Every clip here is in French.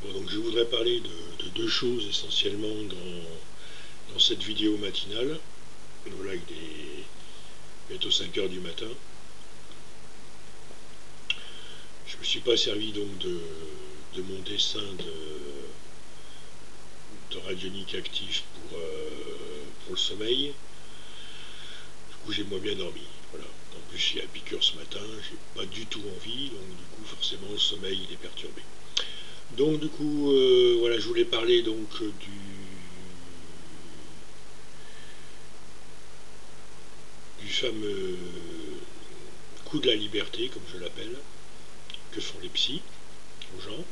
Bon, donc je voudrais parler de deux choses essentiellement dans cette vidéo matinale. Voilà, il est bientôt 5 heures du matin. Je ne me suis pas servi donc de mon dessin de radionique actif pour le sommeil. Du coup, j'ai moins bien dormi. Voilà. En plus, j'ai la piqûre ce matin, j'ai pas du tout envie, donc du coup, forcément, le sommeil il est perturbé. Donc du coup, voilà, je voulais parler donc du fameux coup de la liberté, comme je l'appelle, que font les psys aux gens,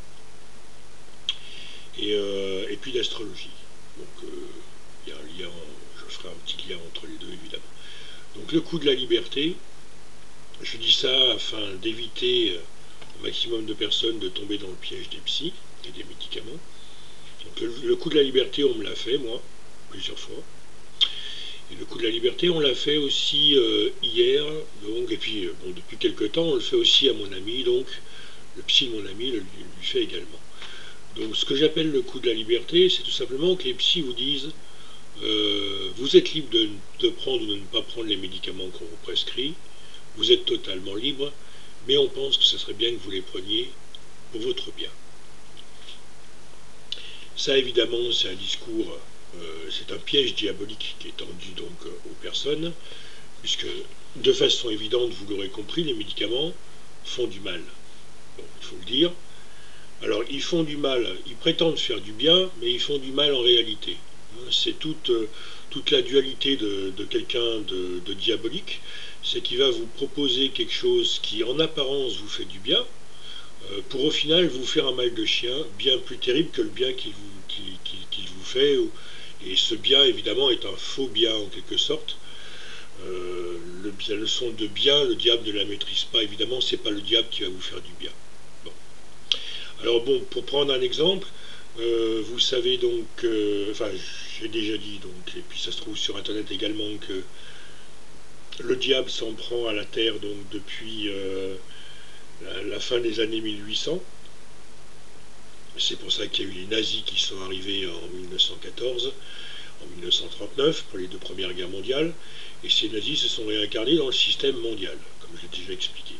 et puis d'astrologie. Donc il y a un lien, je ferai un petit lien entre les deux évidemment. Donc le coup de la liberté, je dis ça afin d'éviter au maximum de personnes de tomber dans le piège des psys et des médicaments. Donc le coup de la liberté, on me l'a fait, moi, plusieurs fois. Et le coup de la liberté, on l'a fait aussi hier, donc, et puis bon, depuis quelques temps, on le fait aussi à mon ami, donc le psy de mon ami lui fait également. Donc ce que j'appelle le coup de la liberté, c'est tout simplement que les psys vous disent vous êtes libre de prendre ou de ne pas prendre les médicaments qu'on vous prescrit, vous êtes totalement libre, mais on pense que ce serait bien que vous les preniez pour votre bien. Ça évidemment c'est un discours, c'est un piège diabolique qui est tendu donc aux personnes, puisque de façon évidente, vous l'aurez compris, les médicaments font du mal. Bon, il faut le dire. Alors ils font du mal, ils prétendent faire du bien, mais ils font du mal en réalité. C'est toute la dualité de quelqu'un de diabolique, c'est qu'il va vous proposer quelque chose qui en apparence vous fait du bien, pour au final vous faire un mal de chien bien plus terrible que le bien qu'il vous fait. Et ce bien évidemment est un faux bien en quelque sorte. La leçon de bien, le diable ne la maîtrise pas, évidemment, c'est pas le diable qui va vous faire du bien. Bon. Alors bon, pour prendre un exemple, vous savez donc, enfin j'ai déjà dit donc, et puis ça se trouve sur internet également, que le diable s'en prend à la terre donc depuis la fin des années 1800. C'est pour ça qu'il y a eu les nazis qui sont arrivés en 1914, en 1939 pour les deux premières guerres mondiales, et ces nazis se sont réincarnés dans le système mondial, comme je l'ai déjà expliqué.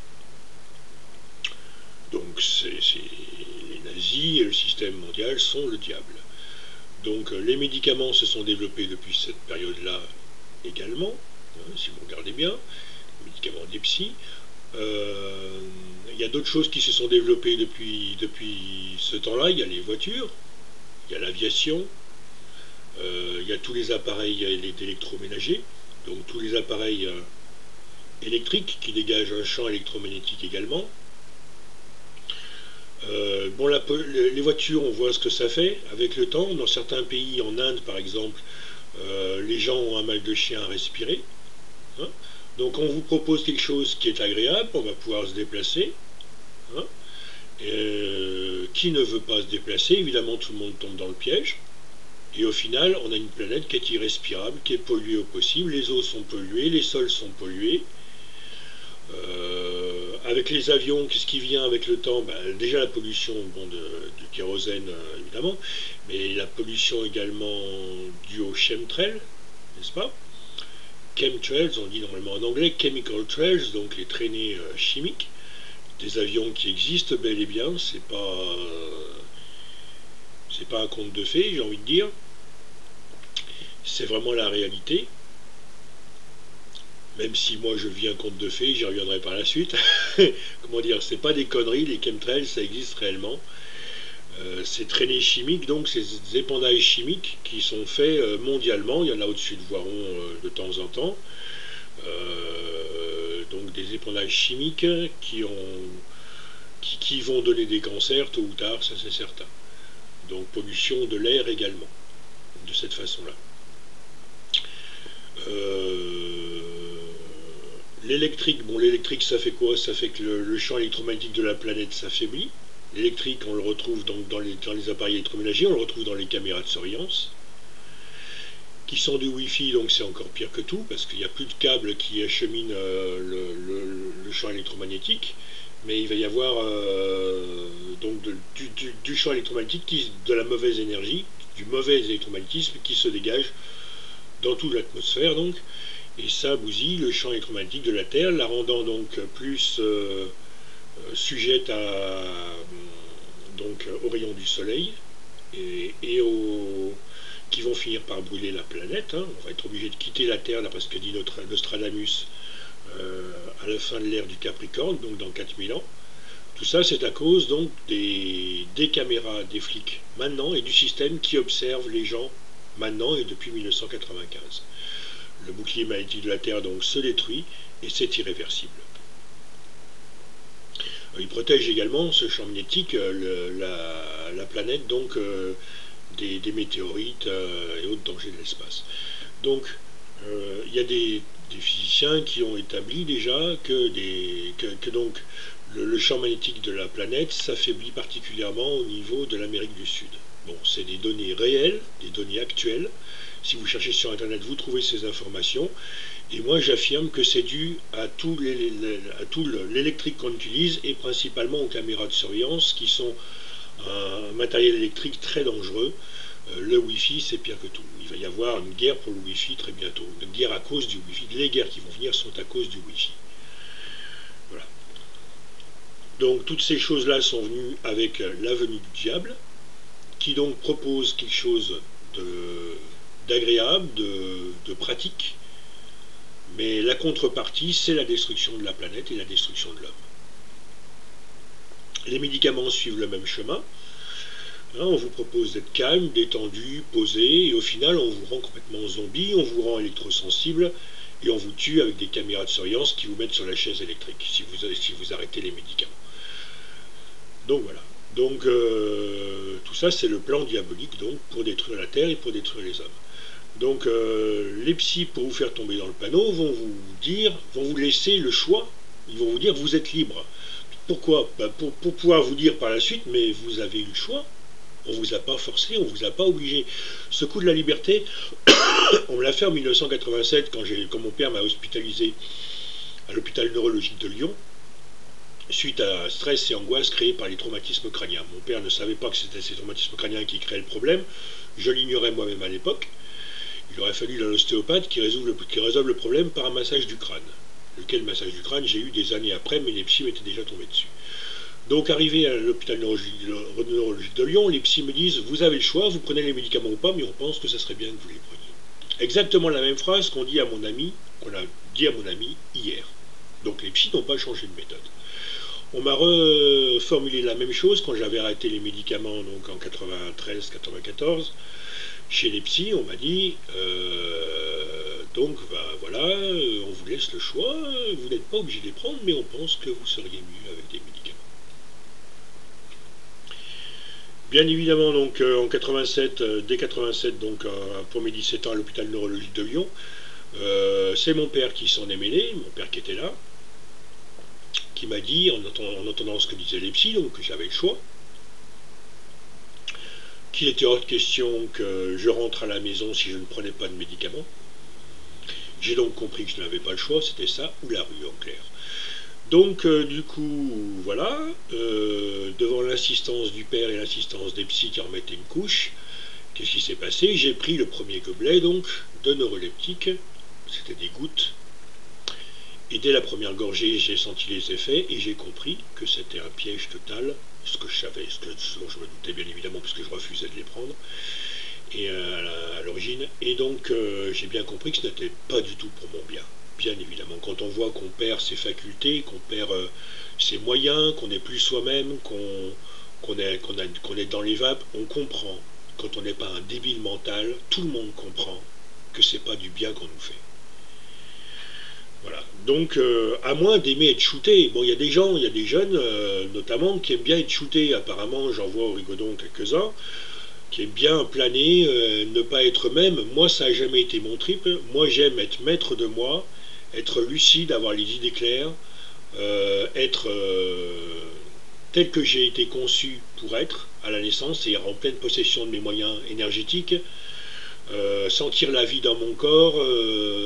Donc les nazis et le système mondial sont le diable. Donc les médicaments se sont développés depuis cette période-là également, si vous regardez bien, les médicaments des psys. Il y a d'autres choses qui se sont développées depuis ce temps-là. Il y a les voitures, il y a l'aviation, il y a tous les appareils d'électroménager, donc tous les appareils électriques qui dégagent un champ électromagnétique également. Bon, les voitures, on voit ce que ça fait avec le temps. Dans certains pays, en Inde par exemple, les gens ont un mal de chien à respirer. Hein. Donc on vous propose quelque chose qui est agréable, on va pouvoir se déplacer. Hein. Qui ne veut pas se déplacer, évidemment tout le monde tombe dans le piège. Et au final, on a une planète qui est irrespirable, qui est polluée au possible, les eaux sont polluées, les sols sont pollués. Avec les avions, qu'est-ce qui vient avec le temps? Déjà la pollution du kérosène, évidemment, mais la pollution également due aux chemtrails, n'est-ce pas? Chemtrails, on dit normalement en anglais, chemical trails, donc les traînées chimiques, des avions qui existent bel et bien, c'est pas un conte de fées, j'ai envie de dire, c'est vraiment la réalité. Même si moi je vis un conte de fées, j'y reviendrai par la suite. Comment dire, c'est pas des conneries, les chemtrails, ça existe réellement. Ces traînées chimiques, donc ces épandages chimiques qui sont faits mondialement, il y en a au-dessus de Voiron de temps en temps. Donc des épandages chimiques qui vont donner des cancers tôt ou tard, ça c'est certain. Donc pollution de l'air également, de cette façon-là. L'électrique, bon, l'électrique ça fait quoi? Ça fait que le champ électromagnétique de la planète s'affaiblit. L'électrique, on le retrouve donc dans les appareils électroménagers, on le retrouve dans les caméras de surveillance, qui sont du Wi-Fi, donc c'est encore pire que tout, parce qu'il n'y a plus de câbles qui acheminent le champ électromagnétique, mais il va y avoir donc du champ électromagnétique, de la mauvaise énergie, du mauvais électromagnétisme qui se dégage dans toute l'atmosphère donc, et ça bousille le champ électromagnétique de la Terre, la rendant donc plus sujette aux rayons du Soleil et qui vont finir par brûler la planète. Hein. On va être obligé de quitter la Terre, d'après ce que dit Nostradamus, à la fin de l'ère du Capricorne, donc dans 4000 ans. Tout ça, c'est à cause donc des caméras des flics maintenant et du système qui observe les gens maintenant et depuis 1995. Le bouclier magnétique de la Terre donc se détruit et c'est irréversible. Il protège également ce champ magnétique la planète donc des météorites et autres dangers de l'espace. Donc il y a des physiciens qui ont établi déjà que donc le champ magnétique de la planète s'affaiblit particulièrement au niveau de l'Amérique du Sud. Bon, c'est des données réelles, des données actuelles. Si vous cherchez sur Internet, vous trouvez ces informations. Et moi, j'affirme que c'est dû à tout l'électrique qu'on utilise et principalement aux caméras de surveillance qui sont un matériel électrique très dangereux. Le Wi-Fi, c'est pire que tout. Il va y avoir une guerre pour le Wi-Fi très bientôt. Une guerre à cause du Wi-Fi. Les guerres qui vont venir sont à cause du Wi-Fi. Voilà. Donc toutes ces choses-là sont venues avec la venue du diable, qui donc propose quelque chose d'agréable, de pratique, mais la contrepartie, c'est la destruction de la planète et la destruction de l'homme. Les médicaments suivent le même chemin. On vous propose d'être calme, détendu, posé, et au final, on vous rend complètement zombie, on vous rend électrosensible, et on vous tue avec des caméras de surveillance qui vous mettent sur la chaise électrique, si vous arrêtez les médicaments. Donc voilà. Donc tout ça, c'est le plan diabolique donc, pour détruire la Terre et pour détruire les hommes. Donc les psys, pour vous faire tomber dans le panneau, vont vous laisser le choix. Ils vont vous dire, vous êtes libre. Pourquoi? Pour pouvoir vous dire par la suite, mais vous avez eu le choix. On ne vous a pas forcé, on ne vous a pas obligé. Ce coup de la liberté, on me l'a fait en 1987 quand mon père m'a hospitalisé à l'hôpital neurologique de Lyon, suite à stress et angoisse créés par les traumatismes crâniens. Mon père ne savait pas que c'était ces traumatismes crâniens qui créaient le problème. Je l'ignorais moi-même à l'époque. Il aurait fallu l'ostéopathe qui résolve le problème par un massage du crâne. Lequel massage du crâne, j'ai eu des années après, mais les psys m'étaient déjà tombés dessus. Donc arrivé à l'hôpital neurologique de Lyon, les psys me disent, vous avez le choix, vous prenez les médicaments ou pas, mais on pense que ça serait bien que vous les preniez. Exactement la même phrase qu'on a dit à mon ami hier. Donc les psys n'ont pas changé de méthode. On m'a reformulé la même chose quand j'avais arrêté les médicaments donc en 93-94. Chez les psys, on m'a dit donc voilà, on vous laisse le choix, vous n'êtes pas obligé de les prendre, mais on pense que vous seriez mieux avec des médicaments. Bien évidemment, donc en 87, dès 87, donc pour mes 17 ans à l'hôpital neurologique de Lyon, c'est mon père qui s'en est mêlé, mon père qui était là, qui m'a dit, en entendant ce que disaient les psys, donc que j'avais le choix, qu'il était hors de question que je rentre à la maison si je ne prenais pas de médicaments. J'ai donc compris que je n'avais pas le choix, c'était ça ou la rue en clair. Donc du coup, voilà, devant l'insistance du père et l'insistance des psys qui en mettaient une couche, qu'est-ce qui s'est passé? J'ai pris le premier gobelet donc de neuroleptique, c'était des gouttes, et dès la première gorgée, j'ai senti les effets et j'ai compris que c'était un piège total, ce que je savais, ce dont je me doutais bien évidemment parce que je refusais de les prendre et à l'origine. Et donc j'ai bien compris que ce n'était pas du tout pour mon bien. Bien évidemment, quand on voit qu'on perd ses facultés, qu'on perd ses moyens, qu'on n'est plus soi-même, qu'on est dans les vapes, on comprend. Quand on n'est pas un débile mental, tout le monde comprend que c'est pas du bien qu'on nous fait. Voilà. Donc, à moins d'aimer être shooté, bon, il y a des gens, il y a des jeunes, notamment, qui aiment bien être shootés. Apparemment, j'en vois au Rigodon quelques-uns, qui aiment bien planer, ne pas être eux-mêmes. Moi, ça n'a jamais été mon trip. Moi, j'aime être maître de moi, être lucide, avoir les idées claires, être tel que j'ai été conçu pour être à la naissance, c'est-à-dire en pleine possession de mes moyens énergétiques, sentir la vie dans mon corps,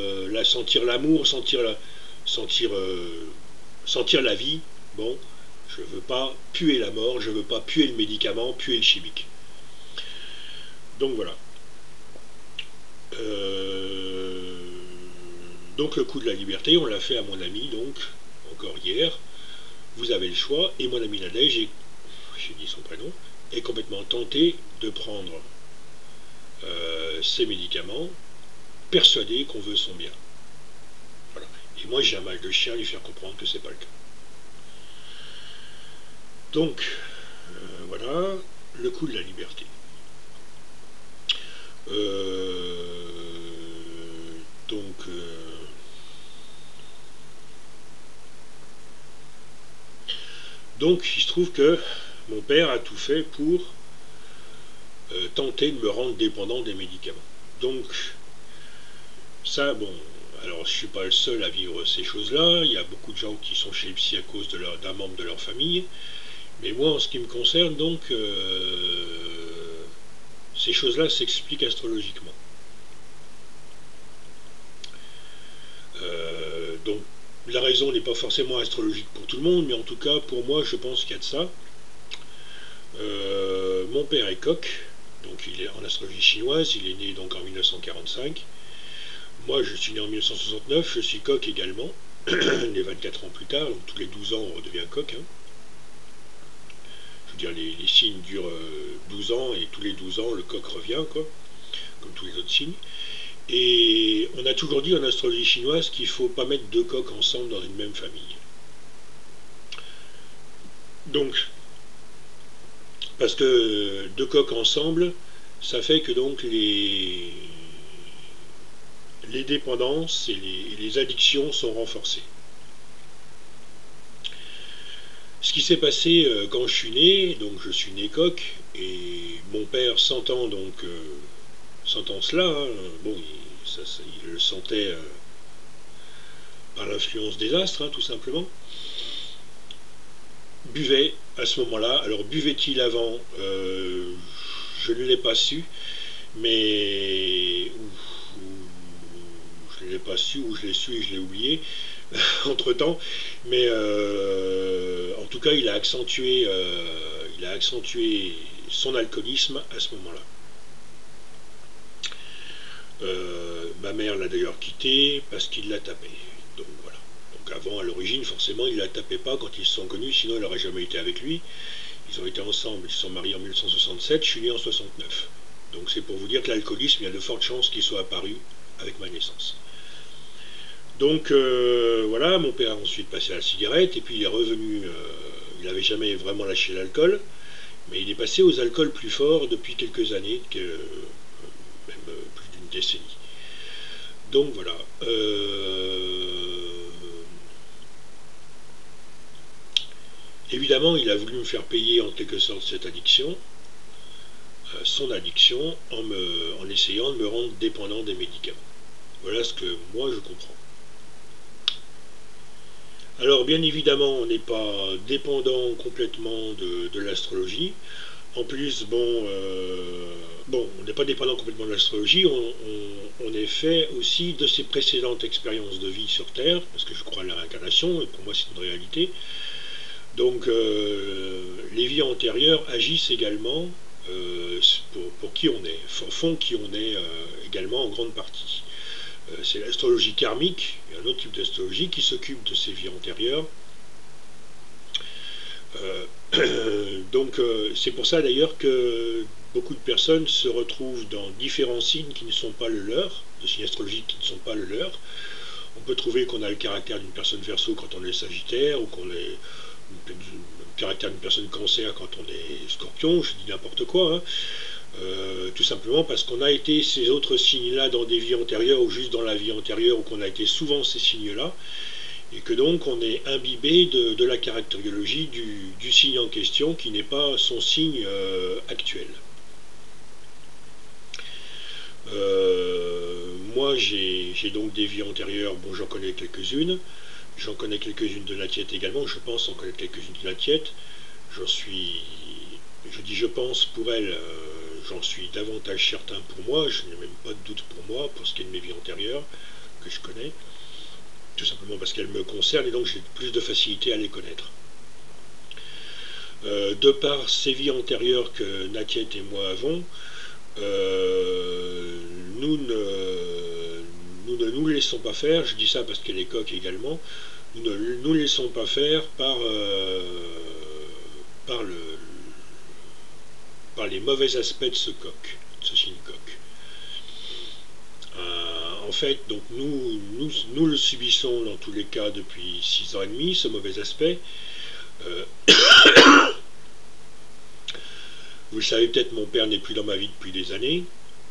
sentir l'amour, sentir la vie, bon, Je ne veux pas puer la mort, je ne veux pas puer le médicament, puer le chimique. Donc voilà. Donc le coup de la liberté, on l'a fait à mon ami, donc, encore hier. Vous avez le choix, et mon ami Nadège, j'ai dit son prénom, est complètement tenté de prendre ces médicaments, persuadé qu'on veut son bien. Voilà. Et moi j'ai un mal de chien à lui faire comprendre que c'est pas le cas. Donc, voilà, le coup de la liberté. Donc, il se trouve que mon père a tout fait pour tenter de me rendre dépendant des médicaments. Donc, ça, bon, alors je ne suis pas le seul à vivre ces choses-là, il y a beaucoup de gens qui sont chez les psy à cause d'un membre de leur famille, mais moi, en ce qui me concerne, donc, ces choses-là s'expliquent astrologiquement. Donc, la raison n'est pas forcément astrologique pour tout le monde, mais en tout cas, pour moi, je pense qu'il y a de ça. Mon père est coq, donc il est en astrologie chinoise, il est né donc en 1945. Moi, je suis né en 1969, je suis coq également, né 24 ans plus tard, donc tous les 12 ans, on redevient coq. Hein. Je veux dire, les signes durent 12 ans, et tous les 12 ans, le coq revient, quoi, comme tous les autres signes. Et on a toujours dit en astrologie chinoise qu'il ne faut pas mettre deux coqs ensemble dans une même famille. Donc, parce que deux coqs ensemble, ça fait que donc les dépendances et les addictions sont renforcées. Ce qui s'est passé quand je suis né, donc je suis né coq, et mon père sentant cela, hein, bon, il le sentait par l'influence des astres, hein, tout simplement, buvait à ce moment-là. Alors buvait-il avant je ne l'ai pas su, mais je ne l'ai pas su, ou je l'ai su et je l'ai oublié entre-temps, mais en tout cas il a accentué son alcoolisme à ce moment-là. Ma mère l'a d'ailleurs quitté parce qu'il l'a tapé. Donc voilà. Donc avant, à l'origine, forcément, il ne la tapait pas quand ils se sont connus, sinon il n'aurait jamais été avec lui. Ils ont été ensemble, ils se sont mariés en 1967, je suis né en 69. Donc c'est pour vous dire que l'alcoolisme, il y a de fortes chances qu'il soit apparu avec ma naissance. Donc voilà, mon père a ensuite passé à la cigarette, et puis il est revenu, il n'avait jamais vraiment lâché l'alcool, mais il est passé aux alcools plus forts depuis quelques années, même plus d'une décennie. Donc voilà. Évidemment, il a voulu me faire payer en quelque sorte cette addiction, son addiction, en essayant de me rendre dépendant des médicaments. Voilà ce que moi je comprends. Alors bien évidemment, on n'est pas dépendant complètement de l'astrologie. En plus, bon, on n'est pas dépendant complètement de l'astrologie, on est fait aussi de ses précédentes expériences de vie sur Terre, parce que je crois à la réincarnation, et pour moi c'est une réalité. Donc les vies antérieures agissent également pour qui on est, font qui on est également en grande partie. C'est l'astrologie karmique, un autre type d'astrologie qui s'occupe de ces vies antérieures. Donc c'est pour ça d'ailleurs que beaucoup de personnes se retrouvent dans différents signes qui ne sont pas le leur, de signes astrologiques qui ne sont pas le leur. On peut trouver qu'on a le caractère d'une personne Verseau quand on est Sagittaire, ou qu'on est le caractère d'une personne Cancer quand on est Scorpion, je dis n'importe quoi, hein. Tout simplement parce qu'on a été ces autres signes-là dans des vies antérieures, ou juste dans la vie antérieure, ou qu'on a été souvent ces signes-là, et que donc on est imbibé de la caractériologie du signe en question, qui n'est pas son signe actuel. Moi j'ai donc des vies antérieures, bon j'en connais quelques-unes, de la tiette également, je pense en connaître quelques-unes de la tiette, je dis je pense pour elle, j'en suis davantage certain pour moi, je n'ai même pas de doute pour moi, pour ce qui est de mes vies antérieures, que je connais, tout simplement parce qu'elles me concernent, et donc j'ai plus de facilité à les connaître. De par ces vies antérieures que Natiet et moi avons, nous ne nous laissons pas faire, je dis ça parce qu'elle est coque également, nous ne nous laissons pas faire par, par les mauvais aspects de ce coq, de ce signe coq. En fait, donc nous le subissons dans tous les cas depuis 6 ans et demi, ce mauvais aspect. Euh, Vous le savez peut-être, mon père n'est plus dans ma vie depuis des années.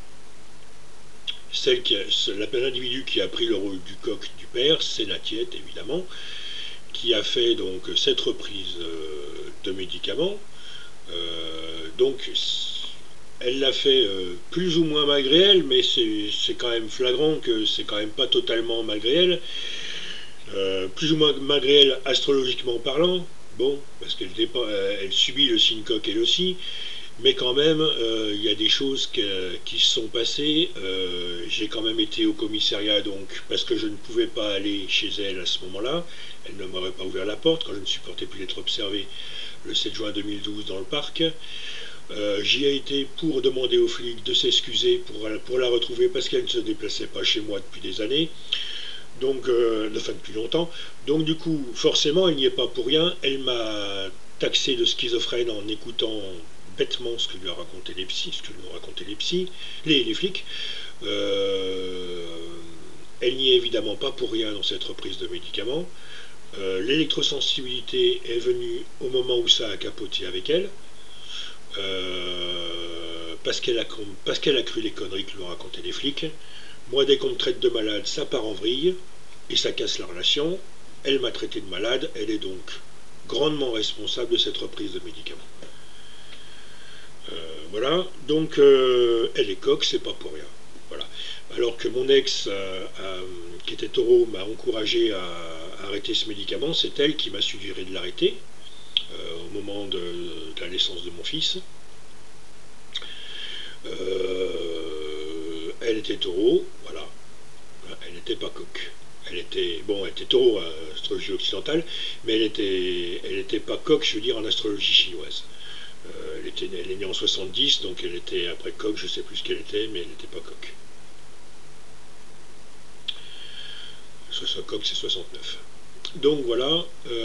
L'individu qui a pris le rôle du coq du père, c'est Natiet, évidemment, qui a fait donc cette reprise de médicaments. Donc, elle l'a fait plus ou moins malgré elle, mais c'est quand même flagrant que c'est quand même pas totalement malgré elle. Plus ou moins malgré elle, astrologiquement parlant, bon, parce qu'elle elle subit le signe coq elle aussi, mais quand même, il y a des choses qui se sont passées. J'ai quand même été au commissariat, donc, parce que je ne pouvais pas aller chez elle à ce moment-là. Elle ne m'aurait pas ouvert la porte quand je ne supportais plus d'être observé le 7 juin 2012 dans le parc. J'y ai été pour demander aux flics de s'excuser pour la retrouver parce qu'elle ne se déplaçait pas chez moi depuis des années. Donc, enfin depuis longtemps. Donc du coup, forcément, elle n'y est pas pour rien. Elle m'a taxé de schizophrène en écoutant bêtement ce que lui a raconté les psys, ce que nous racontaient les flics. Elle n'y est évidemment pas pour rien dans cette reprise de médicaments. L'électrosensibilité est venue au moment où ça a capoté avec elle, parce qu'elle a cru les conneries que lui ont racontées les flics. Moi, dès qu'on me traite de malade, ça part en vrille, et ça casse la relation. Elle m'a traité de malade, elle est donc grandement responsable de cette reprise de médicaments. Voilà, donc elle est coque, c'est pas pour rien. Voilà. Alors que mon ex, qui était taureau, m'a encouragé à arrêter ce médicament, c'est elle qui m'a suggéré de l'arrêter au moment de la naissance de mon fils. Elle était taureau, voilà. Elle n'était pas coque. Elle était taureau en astrologie occidentale, mais elle était pas coque, je veux dire, en astrologie chinoise. Elle est née en 70, donc elle était après coq, je ne sais plus ce qu'elle était, mais elle n'était pas coq. Coq, c'est 69. Donc voilà,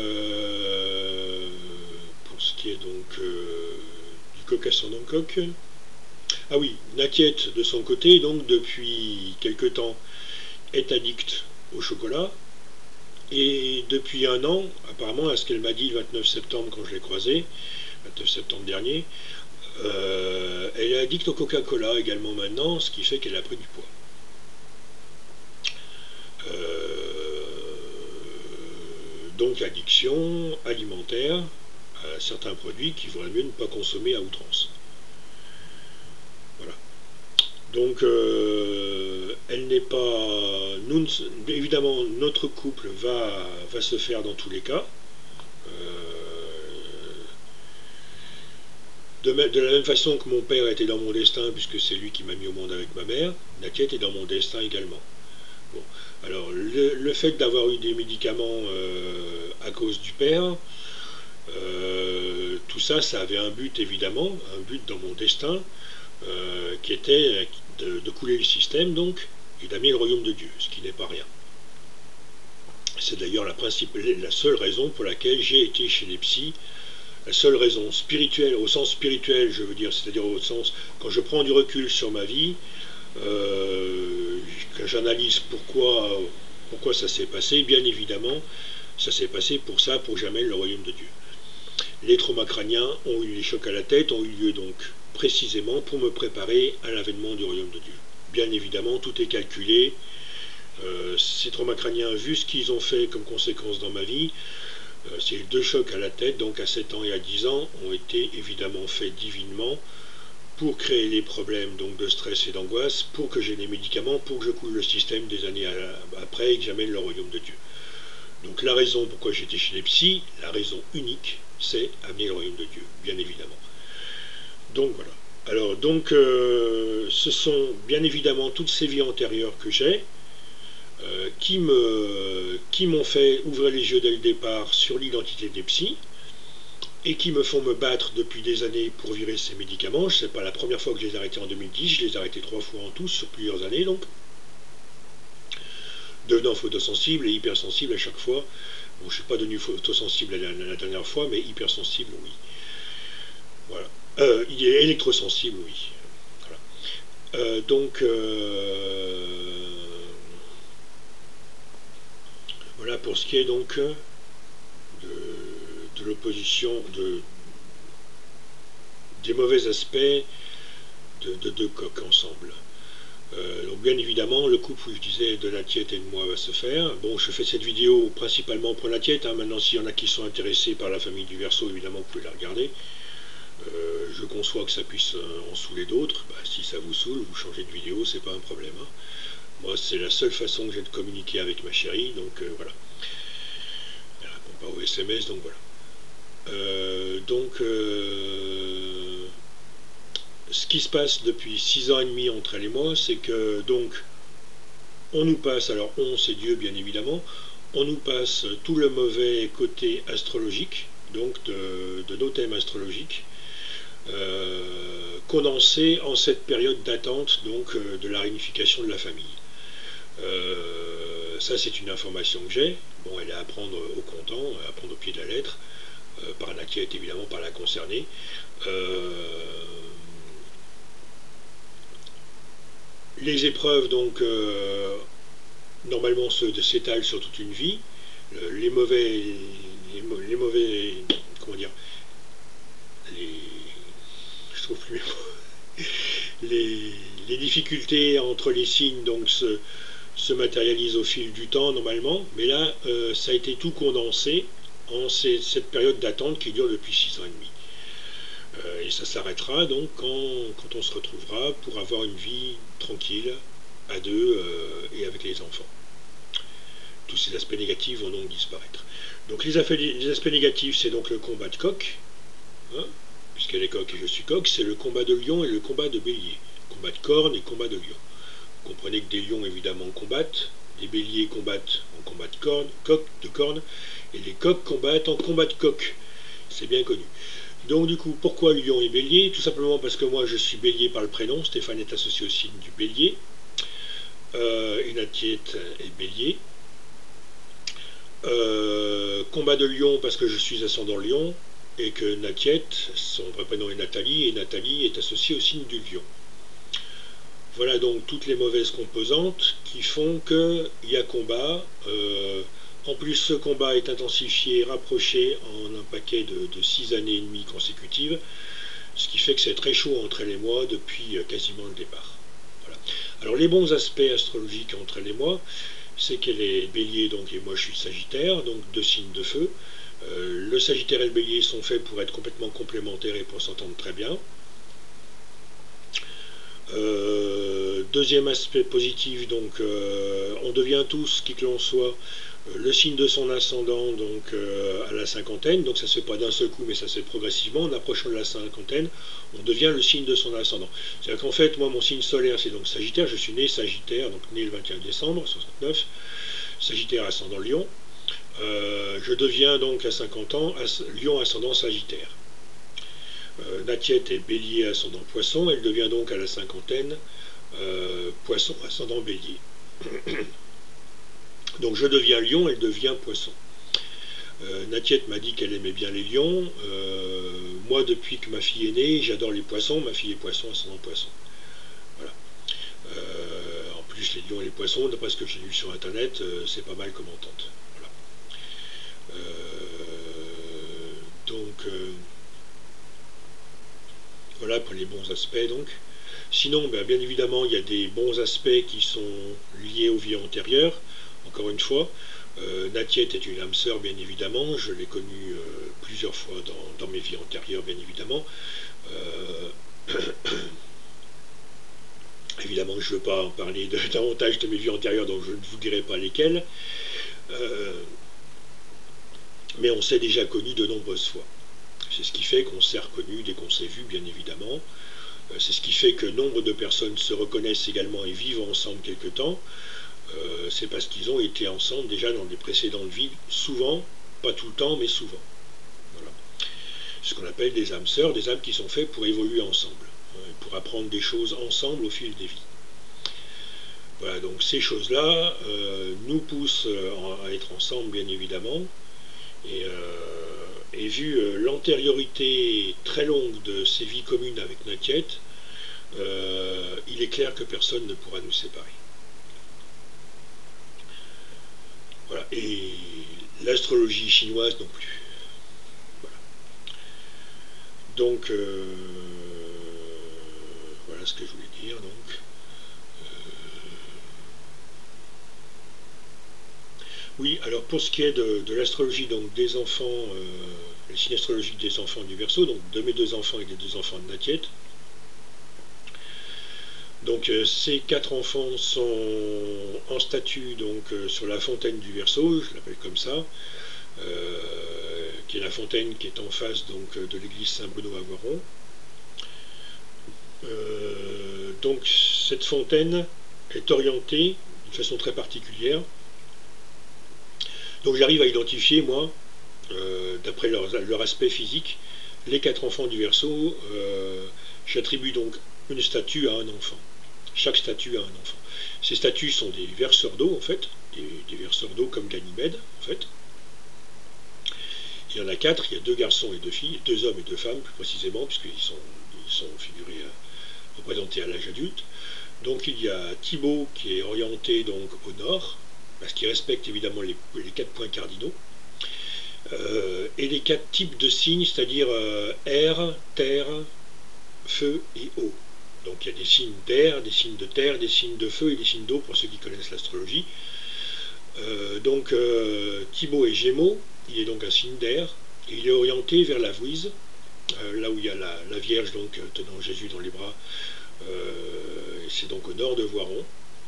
pour ce qui est donc du coq ascendant coq. Ah oui, Natiet, de son côté, donc depuis quelque temps, est addict au chocolat. Et depuis un an, apparemment, à ce qu'elle m'a dit le 29 septembre quand je l'ai croisée, 29 septembre dernier, elle est addicte au Coca-Cola également maintenant, ce qui fait qu'elle a pris du poids. Donc addiction alimentaire à certains produits qu'il vaudrait mieux ne pas consommer à outrance. Voilà. Donc elle n'est pas... évidemment, notre couple va se faire dans tous les cas. De la même façon que mon père était dans mon destin, puisque c'est lui qui m'a mis au monde avec ma mère, Natiet est dans mon destin également. Bon. Alors, le fait d'avoir eu des médicaments à cause du père, tout ça, ça avait un but évidemment, un but dans mon destin, qui était de couler le système, donc, et d'amener le royaume de Dieu, ce qui n'est pas rien. C'est d'ailleurs la seule raison pour laquelle j'ai été chez les psys. La seule raison spirituelle, au sens spirituel, je veux dire, c'est-à-dire au sens, quand je prends du recul sur ma vie, que j'analyse pourquoi ça s'est passé, bien évidemment, ça s'est passé pour ça, pour que j'amène le royaume de Dieu. Les traumas crâniens ont eu les chocs à la tête, ont eu lieu donc précisément pour me préparer à l'avènement du royaume de Dieu. Bien évidemment, tout est calculé. Ces traumas crâniens, vu ce qu'ils ont fait comme conséquence dans ma vie, ces deux chocs à la tête, donc à 7 ans et à 10 ans, ont été évidemment faits divinement pour créer les problèmes donc de stress et d'angoisse, pour que j'ai des médicaments, pour que je coule le système des années après et que j'amène le royaume de Dieu. Donc la raison pourquoi j'étais chez les psys, la raison unique, c'est amener le royaume de Dieu, bien évidemment. Donc voilà. Alors donc ce sont bien évidemment toutes ces vies antérieures que j'ai, qui m'ont fait ouvrir les yeux dès le départ sur l'identité des psys, et qui me font me battre depuis des années pour virer ces médicaments. C'est pas la première fois que je les ai arrêtés en 2010, je les ai arrêtés 3 fois en tout sur plusieurs années donc. Devenant photosensible et hypersensible à chaque fois. Bon, je ne suis pas devenu photosensible la dernière fois, mais hypersensible, oui. Voilà. Il est électrosensible, oui. Voilà. Voilà pour ce qui est donc de l'opposition, des mauvais aspects de deux coques ensemble. Donc bien évidemment, le couple, je disais, de Natiette et de moi va se faire. Bon, je fais cette vidéo principalement pour Natiette. Maintenant, s'il y en a qui sont intéressés par la famille du Verseau, évidemment, vous pouvez la regarder. Je conçois que ça puisse en saouler d'autres. Bah, si ça vous saoule, vous changez de vidéo, c'est pas un problème. Hein. Moi, c'est la seule façon que j'ai de communiquer avec ma chérie, donc voilà. Elle répond pas aux SMS, donc voilà. Ce qui se passe depuis 6 ans et demi entre elle et moi, c'est que donc on nous passe, alors on c'est Dieu bien évidemment, on nous passe tout le mauvais côté astrologique, donc de nos thèmes astrologiques, condensés en cette période d'attente donc de la réunification de la famille. Ça c'est une information que j'ai, bon elle est à prendre au comptant, à prendre au pied de la lettre, par Natiette évidemment, par la concernée. Les épreuves, donc, normalement s'étalent sur toute une vie. Les mauvais, comment dire, je trouve plus les difficultés entre les signes, donc, se matérialisent au fil du temps, normalement. Mais là, ça a été tout condensé en cette période d'attente qui dure depuis 6 ans et demi. Et ça s'arrêtera donc quand on se retrouvera pour avoir une vie tranquille, à deux et avec les enfants. Tous ces aspects négatifs vont donc disparaître. Donc les aspects négatifs, c'est donc le combat de coq, hein, puisqu'elle est coq et je suis coq, c'est le combat de lion et le combat de bélier. Combat de corne et combat de lion. Vous comprenez que des lions évidemment combattent, des béliers combattent en combat de corne, et les coqs combattent en combat de coq. C'est bien connu. Donc du coup, pourquoi lion et bélier? Tout simplement parce que moi je suis bélier par le prénom, Stéphane est associé au signe du bélier, et Natiette est bélier. Combat de lion parce que je suis ascendant lion, et que Natiette, son vrai prénom est Nathalie, et Nathalie est associée au signe du lion. Voilà donc toutes les mauvaises composantes qui font qu'il y a combat. En plus, ce combat est intensifié, rapproché en un paquet de 6 années et demie consécutives, ce qui fait que c'est très chaud entre elle et moi depuis quasiment le départ. Voilà. Alors les bons aspects astrologiques entre elle et moi, c'est qu'elle est bélier, donc, et moi je suis sagittaire, donc 2 signes de feu. Le sagittaire et le bélier sont faits pour être complètement complémentaires et pour s'entendre très bien. Deuxième aspect positif, donc on devient tous, qui que l'on soit, le signe de son ascendant donc à la cinquantaine, donc ça se fait pas d'un seul coup mais ça se fait progressivement. En approchant de la cinquantaine, on devient le signe de son ascendant. C'est-à-dire qu'en fait, moi mon signe solaire c'est donc Sagittaire, je suis né Sagittaire, donc né le 21 décembre 69, Sagittaire ascendant Lion. Je deviens donc à 50 ans Lion ascendant Sagittaire. Natiette est Bélier ascendant Poisson, elle devient donc à la cinquantaine Poisson ascendant Bélier. Donc je deviens lion, elle devient poisson. Natiette m'a dit qu'elle aimait bien les lions. Moi, depuis que ma fille est née, j'adore les poissons. Ma fille est poisson, ascendant poisson. Voilà. En plus, les lions et les poissons, d'après ce que j'ai lu sur Internet, c'est pas mal comme entente. Voilà. Voilà pour les bons aspects, donc. Sinon, bien évidemment, il y a des bons aspects qui sont liés aux vies antérieures. Encore une fois, Natiette est une âme sœur, bien évidemment. Je l'ai connue plusieurs fois dans mes vies antérieures, bien évidemment. Évidemment, je ne veux pas en parler davantage de mes vies antérieures, donc je ne vous dirai pas lesquelles. Mais on s'est déjà connus de nombreuses fois. C'est ce qui fait qu'on s'est reconnus dès qu'on s'est vu, bien évidemment. C'est ce qui fait que nombre de personnes se reconnaissent également et vivent ensemble quelque temps. C'est parce qu'ils ont été ensemble déjà dans des précédentes vies, souvent, pas tout le temps, mais souvent. Voilà. ce qu'on appelle des âmes sœurs, des âmes qui sont faites pour évoluer ensemble, pour apprendre des choses ensemble au fil des vies. Voilà, donc ces choses-là nous poussent à être ensemble, bien évidemment, et vu l'antériorité très longue de ces vies communes avec Natiet, il est clair que personne ne pourra nous séparer. Voilà, et l'astrologie chinoise non plus. Voilà. Donc, voilà ce que je voulais dire. Donc, oui, alors pour ce qui est de l'astrologie donc des enfants, le signe astrologique des enfants du Verseau, donc de mes deux enfants et des deux enfants de Natiet. Donc ces quatre enfants sont en statue donc sur la fontaine du Verseau, je l'appelle comme ça, qui est la fontaine qui est en face donc de l'église Saint-Bruno à Voiron. Donc cette fontaine est orientée d'une façon très particulière. Donc j'arrive à identifier, moi, d'après leur aspect physique, les quatre enfants du Verseau. J'attribue donc une statue à un enfant. Chaque statue a un enfant. Ces statues sont des verseurs d'eau, en fait, des verseurs d'eau comme Ganymède, en fait. Il y en a quatre, il y a deux garçons et deux filles, deux hommes et deux femmes, plus précisément, puisqu'ils sont figurés, représentés à l'âge adulte. Donc il y a Thibaut qui est orienté donc au nord, parce qu'il respecte évidemment les quatre points cardinaux, et les quatre types de signes, c'est-à-dire air, terre, feu et eau. Donc il y a des signes d'air, des signes de terre, des signes de feu et des signes d'eau pour ceux qui connaissent l'astrologie. Donc Thibaut est Gémeaux, il est donc un signe d'air, et il est orienté vers la Vouise, là où il y a la Vierge donc tenant Jésus dans les bras, c'est donc au nord de Voiron.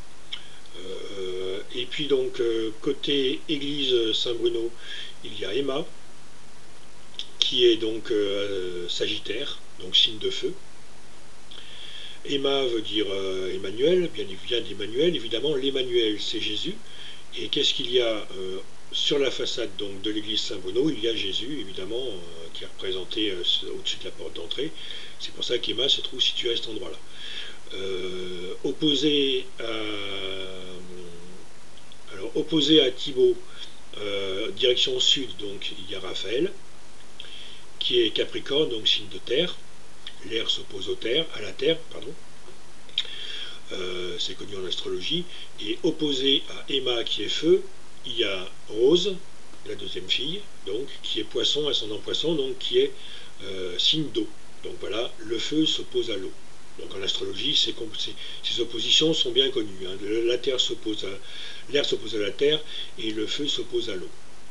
Et puis donc côté église Saint-Bruno, il y a Emma, qui est donc Sagittaire, donc signe de feu. Emma veut dire Emmanuel, bien vient d'Emmanuel, évidemment, l'Emmanuel c'est Jésus. Et qu'est-ce qu'il y a sur la façade donc, de l'église Saint-Bruno? Il y a Jésus, évidemment, qui est représenté au-dessus de la porte d'entrée. C'est pour ça qu'Emma se trouve située à cet endroit-là. Opposé à Thibaut, direction sud, donc il y a Raphaël, qui est Capricorne, donc signe de terre. L'air s'oppose à la terre, pardon. C'est connu en astrologie. Et opposé à Emma, qui est feu, il y a Rose, la deuxième fille, donc qui est poisson, ascendant poisson, donc qui est signe d'eau. Donc voilà, le feu s'oppose à l'eau. Donc en astrologie, ces oppositions sont bien connues. Hein. L'air s'oppose à la terre et le feu s'oppose à l'eau.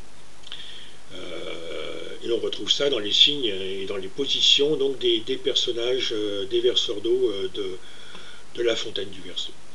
Et on retrouve ça dans les signes et dans les positions donc des personnages, des verseurs d'eau de la fontaine du Verseau.